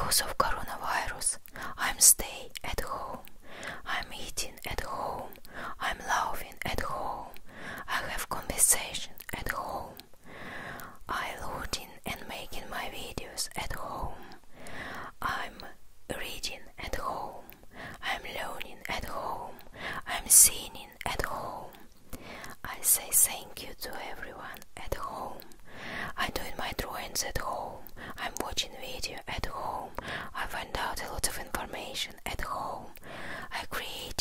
because of coronavirus, I'm staying at home, I'm eating at home, I'm laughing at home, I have conversation at home, I loading and making my videos at home, I'm reading at home, I'm learning at home, I'm singing at home. I say thank you to everyone at home. I'm doing my drawings at home. I'm watching video at home. I find out a lot of information at home. I create